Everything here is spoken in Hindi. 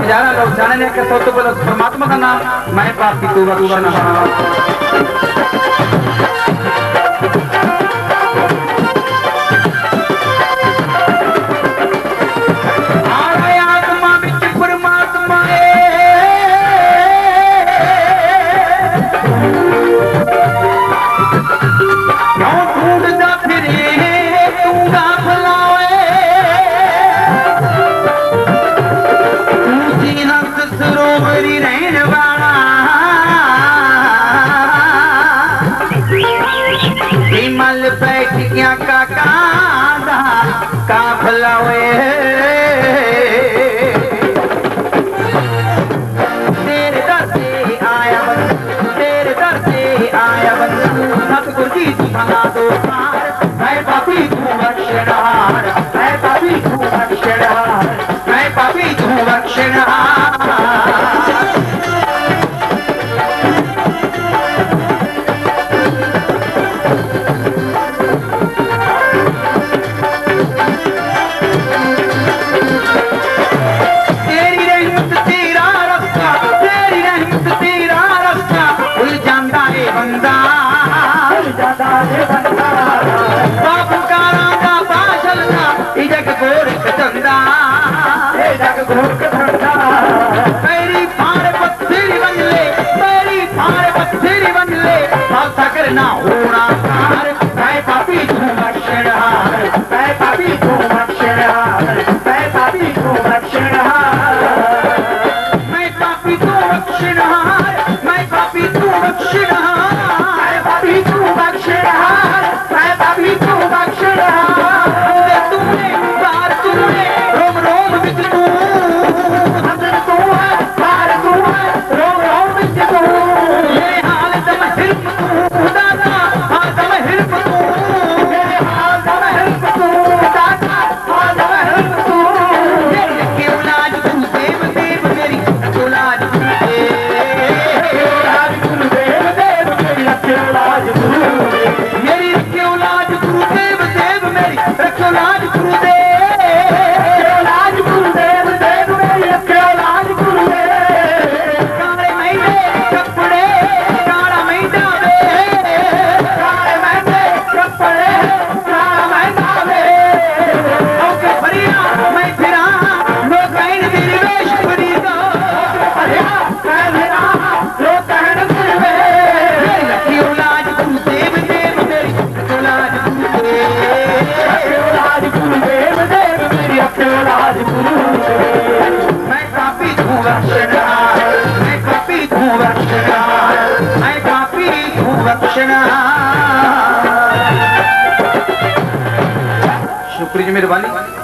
हजारा लोग जाने के तो बोलो परमात्मा का नाम मैं पापी तू बख्शना। बैठ गया का भलावे तेरे दर से आया बंदा, तेरे दर से आया बंदा, सतगुरु जी तू भला दो पार, मैं पापी तू बख्शनहार, मैं पापी तू बख्शनहार, मैं पापी तू बख्शनहार। मेरी फाड़ पत्थरी बन ले, मेरी फाड़ पत्थरी बन ले, करना होना हार, मैं पापी तू बख्शनहार, मैं पापी तू बख्शनहार, मैं पापी तू बख्शनहार, मैं पापी तू बख्शनहार, मैं पापी तू बख्शनहार, मैं पापी तू बख्शनहार, मैं पापी तू बख्शनहार। तूने प्यार तूने रोम रोम विच तू शुक्रिया मेहरबानी।